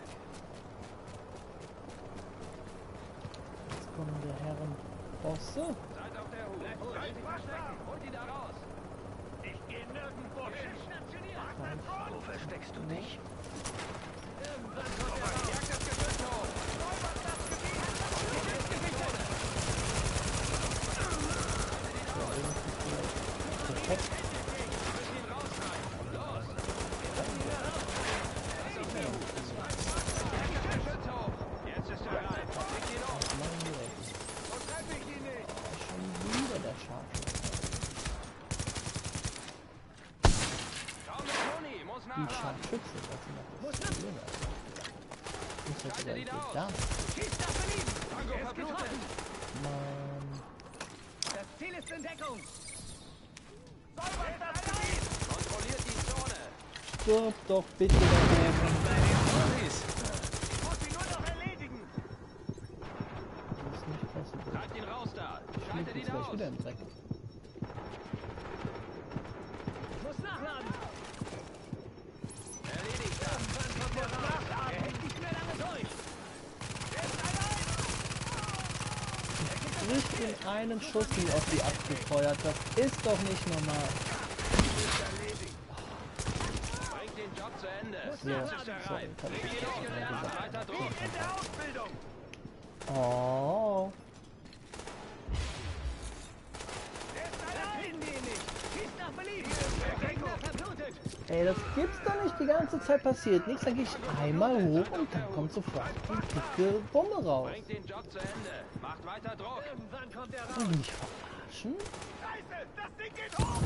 Jetzt kommen die Herren Bosse. Seid auf der Hut. Bleibt verstecken. Holt ihn da raus. Ich geh nirgendwo hin! Wo versteckst du dich? Jagt das Geschütz hoch. Perfekt. Müssen ihn raustreiben. Los. Geschütz hoch. Jetzt ist er rein. Leg ihn um. Machen wir jetzt. So treffe ich ihn nicht. Schon wieder der Scharfschütze. Schau mit Toni. Muss Die nachladen. Scharfschütze, das sind noch das Problem. Muss jetzt Schaltet ihn aus. da. Schießt nach Berlin! Tango Er ist verblutet. getroffen! Mann. Das Ziel ist in Deckung! Säubert das Gebiet! Stirb doch bitte daneben. Profis. Ich muss sie nur noch erledigen. Das ist nicht possible. Treibt ihn raus da. Ich Schaltet lieg ihn jetzt gleich aus. wieder im Dreck. Ich muss nachladen. Erledigt das. Irgendwann kommt er raus. Er hält nicht mehr lange durch. Er ist allein. Nicht in einen Schuss wie auf die abgefeuert. Das ist doch nicht normal. Bringt den Job zu Ende. Ja, Jetzt ist er sorry, reif. das hab ich Wie nicht gelernt. gesagt. Weiter Druck. In der Ausbildung. Oh. Er ist allein. Kriegen die ihn nicht. Schießt nach Belieben. Der Gegner verblutet. Ey, das gibt's doch nicht die ganze Zeit passiert. Nichts, dann gehe ich einmal hoch und dann kommt sofort die dicke Bombe raus. Bringt den Job zu Ende. Macht weiter Druck. Irgendwann kommt er raus. Wollen die mich verarschen? Scheiße, das Ding geht hoch.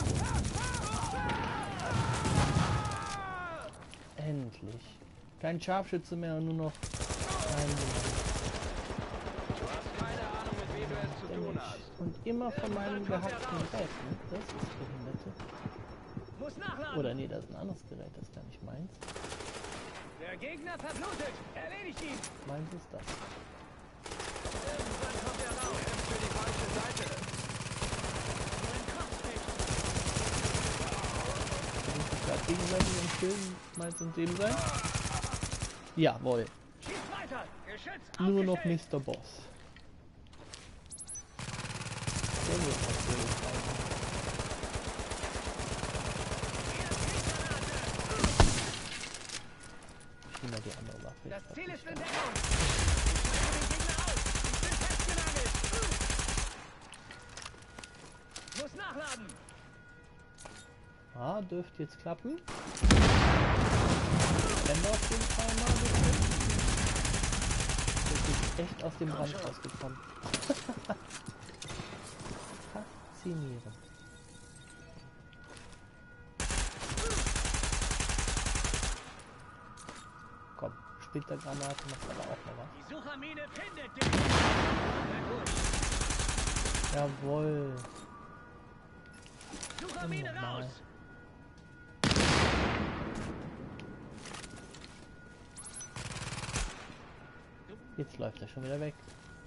Endlich. Kein Scharfschütze mehr und nur noch ein Du hast keine Ahnung, mit wem du es zu tun hast. Und immer von meinem gehackten Gerät. Ne? Das ist Behinderte. Muss nachladen. Oder nee, das ist ein anderes Gerät, das ist gar nicht meins. Der Gegner verblutet. Erledigt ihn. Meins ist das. Irgendwann kommt er raus. Für die falsche Seite. Ein Kopfstich. Sind die gerade gegenseitig im Film meins und dem sein? Jawohl. Schieß weiter. Geschütz Nur noch aufgestellt. Mr. Boss. Der wird natürlich sein. Ich nehme mal die andere Waffe. Das Ich Ziel glaub, ist die in ist Deckung. Ich schalte den Gegner aus. Ich bin festgenagelt. Muss nachladen. Ah, dürfte jetzt klappen. Wenn wir auf jeden Fall mal bisschen. Das ist echt aus dem Brand rausgekommen. Faszinierend. Komm, Splittergranate macht aber auch noch was. Die Suchermine findet den. Sehr gut. Jawohl. Suchermine Nochmal. raus. Jetzt läuft er schon wieder weg.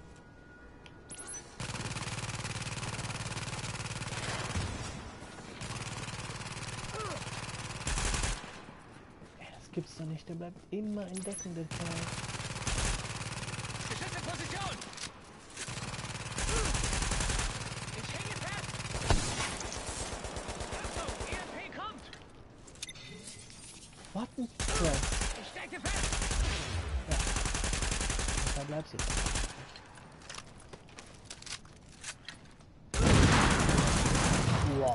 Ey, das gibt's doch nicht. Der bleibt immer in Deckung, der Kerl. Geschütz in Position. Ich hänge fest. Achtung, EMP kommt. What the crap? Ich stecke fest. Da bleibst du jetzt. Wow.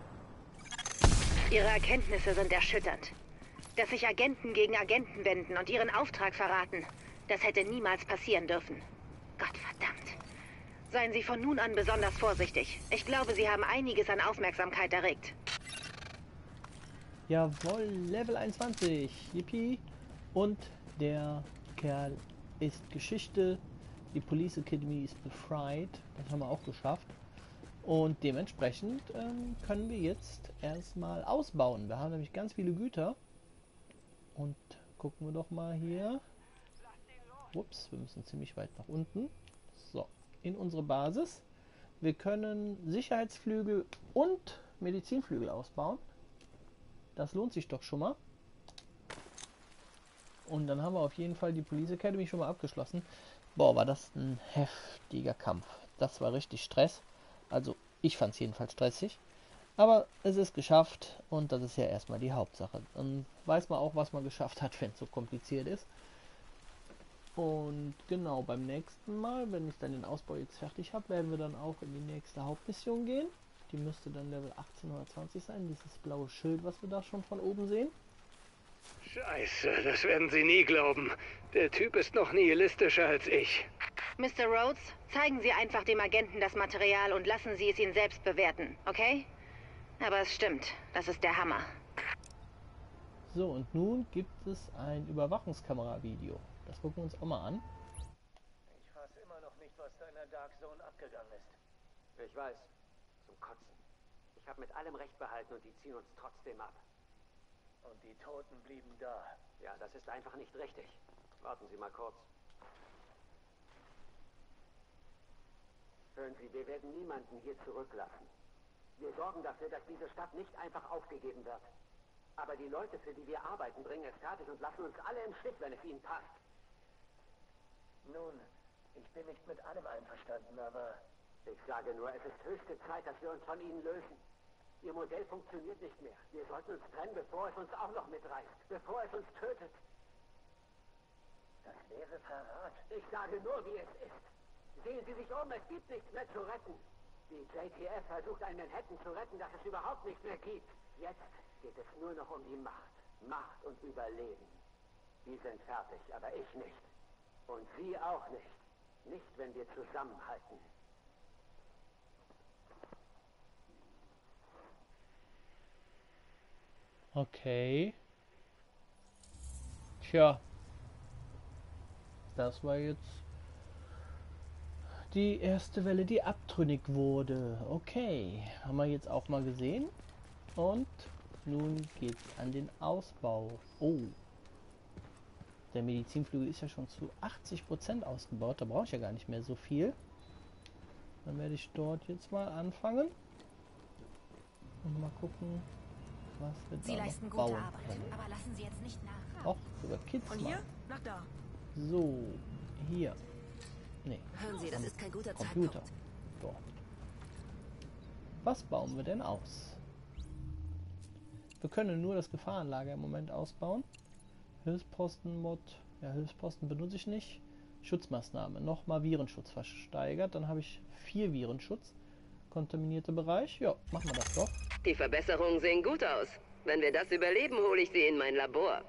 Ihre Erkenntnisse sind erschütternd. Dass sich Agenten gegen Agenten wenden und ihren Auftrag verraten, das hätte niemals passieren dürfen. Gottverdammt. Seien Sie von nun an besonders vorsichtig. Ich glaube, Sie haben einiges an Aufmerksamkeit erregt. Jawohl, Level 21. Yippie. Und der Kerl ist Geschichte. Die Police Academy ist befreit. Das haben wir auch geschafft. Und dementsprechend können wir jetzt erstmal ausbauen. Wir haben nämlich ganz viele Güter. Und gucken wir doch mal hier. Ups, wir müssen ziemlich weit nach unten. So, in unsere Basis. Wir können Sicherheitsflügel und Medizinflügel ausbauen. Das lohnt sich doch schon mal. Und dann haben wir auf jeden Fall die Police Academy schon mal abgeschlossen. Boah, war das ein heftiger Kampf. Das war richtig Stress. Also, ich fand es jedenfalls stressig. Aber es ist geschafft und das ist ja erstmal die Hauptsache. Dann weiß man auch, was man geschafft hat, wenn es so kompliziert ist. Und genau, beim nächsten Mal, wenn ich dann den Ausbau jetzt fertig habe, werden wir dann auch in die nächste Hauptmission gehen. Die müsste dann Level 18 oder 20 sein. Dieses blaue Schild, was wir da schon von oben sehen. Scheiße, das werden Sie nie glauben. Der Typ ist noch nihilistischer als ich. Mr. Rhodes, zeigen Sie einfach dem Agenten das Material und lassen Sie es ihn selbst bewerten, okay? Aber es stimmt, das ist der Hammer. So, und nun gibt es ein Überwachungskamera-Video. Das gucken wir uns auch mal an. Ich weiß immer noch nicht, was da in der Dark Zone abgegangen ist. Ich weiß. Zum Kotzen. Ich habe mit allem Recht behalten und die ziehen uns trotzdem ab. Und die Toten blieben da. Ja, das ist einfach nicht richtig. Warten Sie mal kurz. Hören Sie, wir werden niemanden hier zurücklassen. Wir sorgen dafür, dass diese Stadt nicht einfach aufgegeben wird. Aber die Leute, für die wir arbeiten, bringen es fertig und lassen uns alle im Stich, wenn es ihnen passt. Nun, ich bin nicht mit allem einverstanden, aber... Ich sage nur, es ist höchste Zeit, dass wir uns von ihnen lösen. Ihr Modell funktioniert nicht mehr. Wir sollten uns trennen, bevor es uns auch noch mitreißt. Bevor es uns tötet. Das wäre Verrat. Ich sage nur, wie es ist. Sehen Sie sich um, es gibt nichts mehr zu retten. Die JTF versucht, ein Manhattan zu retten, das es überhaupt nicht mehr gibt. Jetzt geht es nur noch um die Macht. Macht und Überleben. Die sind fertig, aber ich nicht. Und Sie auch nicht. Nicht, wenn wir zusammenhalten. Okay. Tja. Das war jetzt die erste Welle, die abtrünnig wurde. Okay. Haben wir jetzt auch mal gesehen. Und nun geht's an den Ausbau. Oh. Der Medizinflügel ist ja schon zu 80% ausgebaut. Da brauche ich ja gar nicht mehr so viel. Dann werde ich dort jetzt mal anfangen. Und mal gucken, was wir Sie da leisten noch gute bauen Arbeit, können. aber lassen Sie jetzt nicht nach. Och, sogar Kids Von mal. hier nach da. So, hier. Nee, Hören Sie, das ist kein guter Computer. Zeitpunkt. Dort. Was bauen wir denn aus? Wir können nur das Gefahrenlager im Moment ausbauen. Hilfsposten-Mod. Ja, Hilfsposten benutze ich nicht. Schutzmaßnahme. Nochmal Virenschutz versteigert. Dann habe ich 4 Virenschutz. Kontaminierte Bereich. Ja, machen wir das doch. Die Verbesserungen sehen gut aus. Wenn wir das überleben, hole ich sie in mein Labor.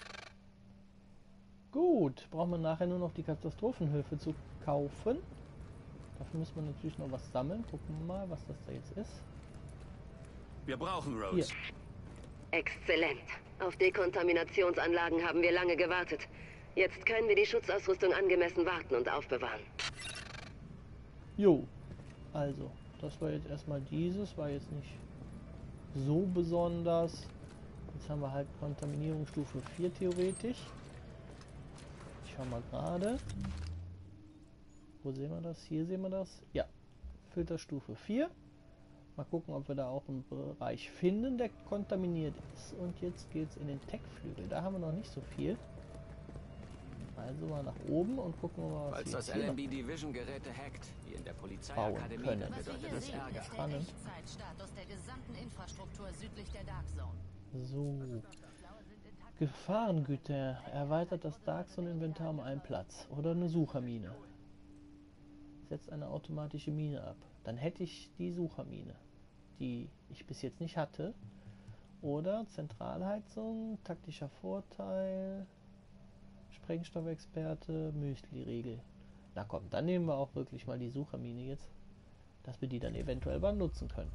Gut. Brauchen wir nachher nur noch die Katastrophenhilfe zu kaufen. Dafür müssen wir natürlich noch was sammeln. Gucken wir mal, was das da jetzt ist. Wir brauchen Hier. Rose. Exzellent. Auf Dekontaminationsanlagen haben wir lange gewartet. Jetzt können wir die Schutzausrüstung angemessen warten und aufbewahren. Jo. Also, das war jetzt erstmal dieses. War jetzt nicht so besonders. Jetzt haben wir halt Kontaminierungsstufe 4 theoretisch. Ich schau mal gerade. Wo sehen wir das? Hier sehen wir das. Ja. Filterstufe 4. Mal gucken, ob wir da auch einen Bereich finden, der kontaminiert ist. Und jetzt geht es in den Tech-Flügel. Da haben wir noch nicht so viel. Also mal nach oben und gucken wir mal, was Falls wir das jetzt hier noch LMB Division Geräte hackt, wie in der bauen Polizeiakademie, können. dann bedeutet das Ärger. Spannend. Echtzeitstatus der gesamten Infrastruktur südlich der Dark Zone. So. Gefahrengüter. Erweitert das Dark Zone Inventar um einen Platz. Oder eine Suchermine. Setzt eine automatische Mine ab. Dann hätte ich die Suchermine, die ich bis jetzt nicht hatte. Oder Zentralheizung, taktischer Vorteil, Sprengstoffexperte, Müsli-Riegel. Na komm, dann nehmen wir auch wirklich mal die Suchermine jetzt, dass wir die dann eventuell mal nutzen können.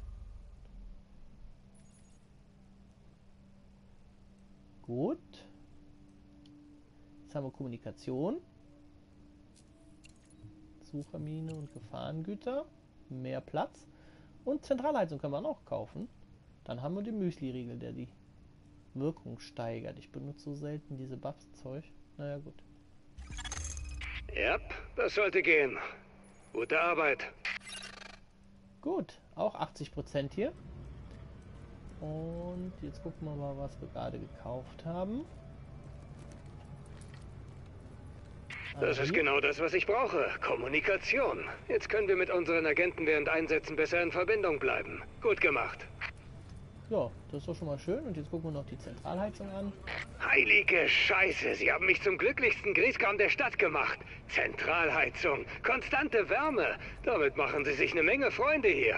Gut. Jetzt haben wir Kommunikation. Suchermine und Gefahrengüter. Mehr Platz. Und Zentralheizung können wir noch kaufen. Dann haben wir den Müsli-Riegel, der die Wirkung steigert. Ich benutze so selten diese Buffs-Zeug. Naja, gut. Ja, das sollte gehen. Gute Arbeit. Gut, auch 80% hier. Und jetzt gucken wir mal, was wir gerade gekauft haben. Das ist genau das, was ich brauche. Kommunikation. Jetzt können wir mit unseren Agenten während Einsätzen besser in Verbindung bleiben. Gut gemacht. Ja, das ist doch schon mal schön. Und jetzt gucken wir noch die Zentralheizung an. Heilige Scheiße, Sie haben mich zum glücklichsten Grieskram der Stadt gemacht. Zentralheizung, konstante Wärme. Damit machen Sie sich eine Menge Freunde hier.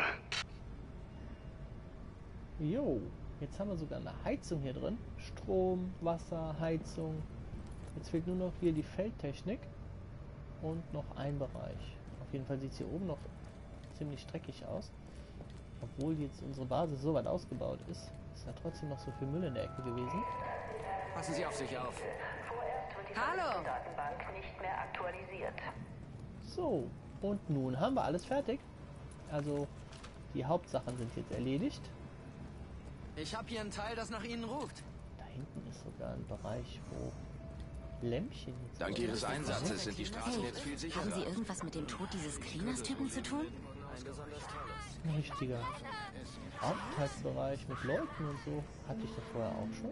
Jo, jetzt haben wir sogar eine Heizung hier drin. Strom, Wasser, Heizung. Jetzt fehlt nur noch hier die Feldtechnik und noch ein Bereich. Auf jeden Fall sieht es hier oben noch ziemlich dreckig aus. Obwohl jetzt unsere Basis so weit ausgebaut ist, ist da trotzdem noch so viel Müll in der Ecke gewesen. Passen Sie auf sich auf. Hallo! Datenbank nicht mehr aktualisiert. So, und nun haben wir alles fertig. Also, die Hauptsachen sind jetzt erledigt. Ich habe hier ein Teil, das nach Ihnen ruft. Da hinten ist sogar ein Bereich, wo Lämpchen jetzt... Dank Ihres Einsatzes sind die Straßen jetzt viel sicherer. Haben Sie irgendwas mit dem Tod dieses Cleaners-Typen zu tun? Ein richtiger Aufenthaltsbereich mit Leuten und so. Hatte ich das vorher auch schon.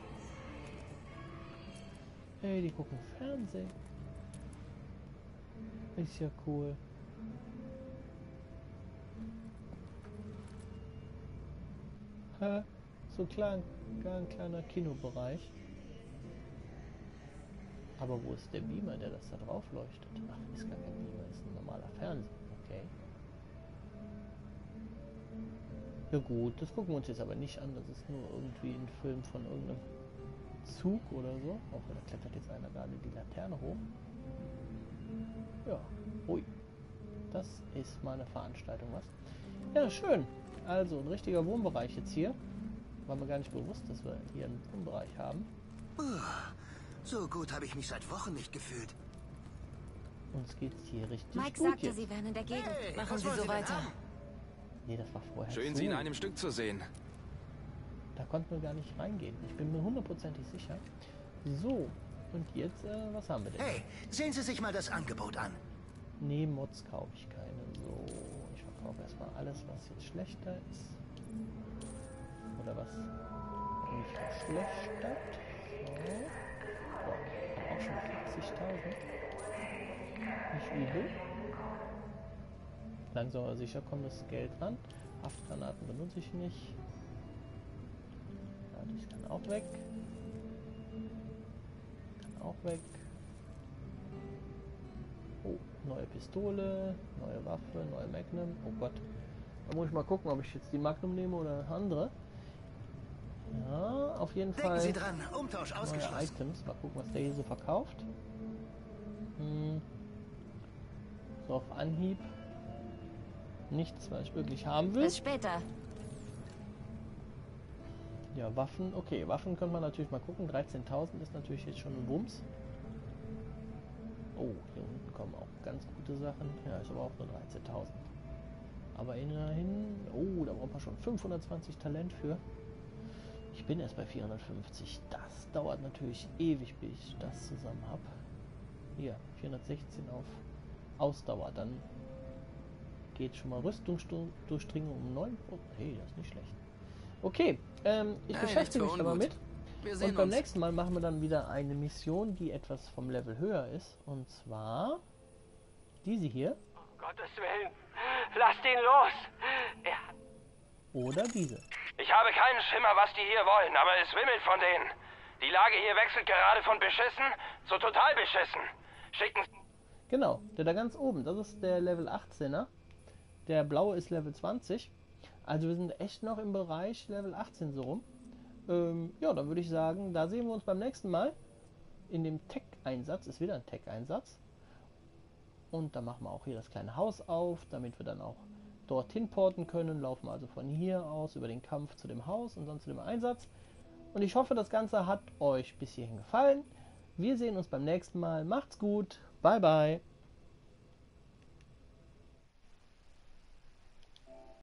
Hey, die gucken Fernsehen. Ist ja cool. Hä? So klein, gar ein kleiner Kinobereich. Aber wo ist der Beamer, der das da drauf leuchtet? Ach, ist gar kein Beamer, ist ein normaler Fernseher. Okay. Ja gut, das gucken wir uns jetzt aber nicht an. Das ist nur irgendwie ein Film von irgendeinem Zug oder so. Auch da klettert jetzt einer gerade die Laterne hoch. Ja, ui. Das ist mal eine Veranstaltung, was? Ja, schön. Also ein richtiger Wohnbereich jetzt hier. War mir gar nicht bewusst, dass wir hier einen Wohnbereich haben. So gut habe ich mich seit Wochen nicht gefühlt. Uns geht's hier richtig Mike gut sagte, jetzt. Sie wären in der Gegend. Hey, Machen was Sie wollen so Sie denn weiter. haben? Nee, das war vorher Schön, so. Sie in einem Stück zu sehen. Da konnten wir gar nicht reingehen. Ich bin mir hundertprozentig sicher. So, und jetzt, was haben wir denn? Hey, sehen Sie sich mal das Angebot an. Nee, Mods kaufe ich keine. So, ich verkaufe erstmal alles, was jetzt schlechter ist. Oder was nicht verschlechtert. So. Boah, auch schon 40.000. Nicht übel. Langsam aber sicher kommt das Geld ran. Haftgranaten benutze ich nicht. Ja, die kann auch weg. Kann auch weg. Oh, neue Pistole, neue Waffe, neue Magnum. Oh Gott. Da muss ich mal gucken, ob ich jetzt die Magnum nehme oder eine andere. Ja, auf jeden Fall. Denken Sie dran, Umtausch ausgeschlossen. Neue Items. Mal gucken, was der hier so verkauft. So auf Anhieb. Nichts, was ich wirklich haben will. Bis später. Ja, Waffen. Okay, Waffen können wir natürlich mal gucken. 13.000 ist natürlich jetzt schon ein Wumms. Oh, hier unten kommen auch ganz gute Sachen. Ja, ist aber auch nur 13.000. Aber immerhin... Oh, da brauchen wir schon 520 Talent für. Ich bin erst bei 450. Das dauert natürlich ewig, bis ich das zusammen habe. Hier, 416 auf Ausdauer. Dann geht schon mal Rüstungsdurchdringung um 9. Hey, das ist nicht schlecht. Okay, ich beschäftige mich aber mit. Und beim nächsten Mal machen wir dann wieder eine Mission, die etwas vom Level höher ist. Und zwar diese hier. Um Gottes Willen, lasst ihn los! Oder diese. Ich habe keinen Schimmer, was die hier wollen, aber es wimmelt von denen. Die Lage hier wechselt gerade von beschissen zu total beschissen. Schicken... Genau, der da ganz oben, das ist der Level 18er. Der blaue ist Level 20. Also wir sind echt noch im Bereich Level 18 so rum. Ja, dann würde ich sagen, da sehen wir uns beim nächsten Mal. In dem Tech-Einsatz, ist wieder ein Tech-Einsatz. Und da machen wir auch hier das kleine Haus auf, damit wir dann auch dorthin porten können. Laufen also von hier aus über den Kampf zu dem Haus und dann zu dem Einsatz. Und ich hoffe, das Ganze hat euch bis hierhin gefallen. Wir sehen uns beim nächsten Mal. Macht's gut. Bye, bye.